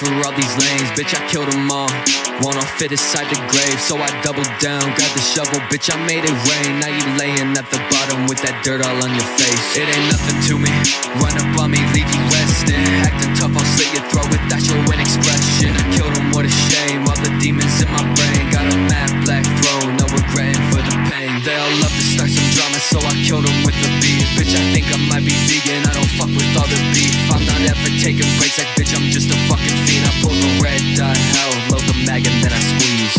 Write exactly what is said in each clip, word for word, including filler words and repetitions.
cover all these lanes, bitch, I killed them all. Won't all fit inside the grave, so I doubled down, grabbed the shovel, bitch, I made it rain. Now you laying at the bottom with that dirt all on your face. It ain't nothing to me, run up on me, leave you resting. Acting tough, I'll slit your throat with that your win expression. I killed him, what a shame, all the demons in my brain. Got a mad black throne, no regretting for the pain. They all love to start some drama, so I killed him with a beat. Bitch, I think I might be vegan, I don't fuck with all the beef. I'm not ever taking breaks, like bitch, I'm just a fucking fiend. I pull the red dot, hell, load the mag and then I squeeze.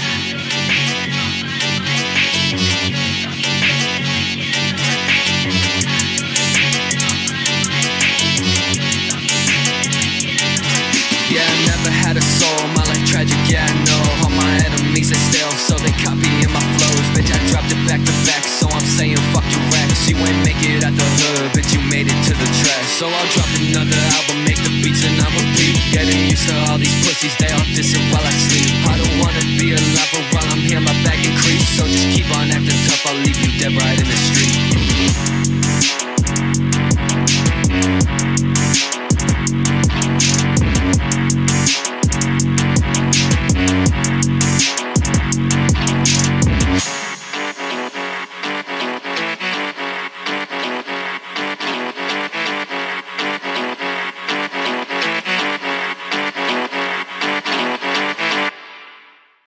Yeah, I never had a soul, my life tragic, yeah I know. All my enemies are stale, so they copying my flows. Bitch, I dropped it back to back, so I'm saying fuck your racks. You ain't make it out the hood, bitch, you made it to the trash. So I'll drop another album, make the beats and I'll repeat. Getting used to all these pussies, they all dissing while I sleep. I don't wanna be alive, but while I'm here my back increase. So just keep on acting tough, I'll leave you dead right in the